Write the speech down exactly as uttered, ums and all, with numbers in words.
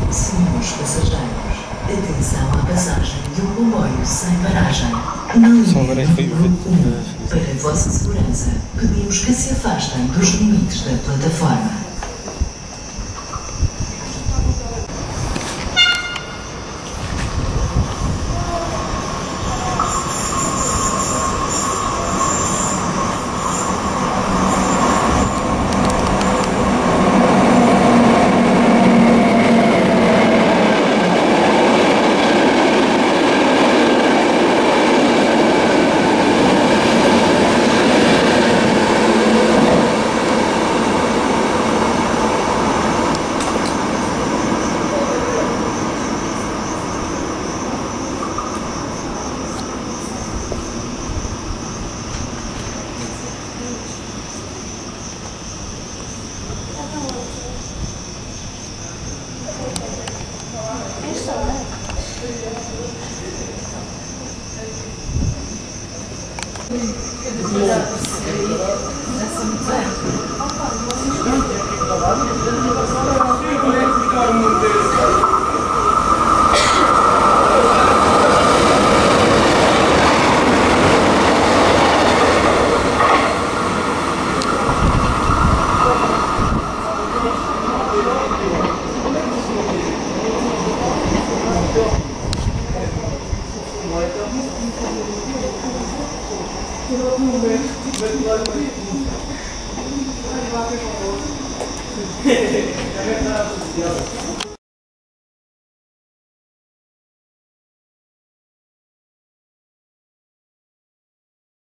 Senhores passageiros, atenção à passagem de um comboio sem paragem. No número um, para a vossa segurança, pedimos que se afastem dos limites da plataforma. É verdade.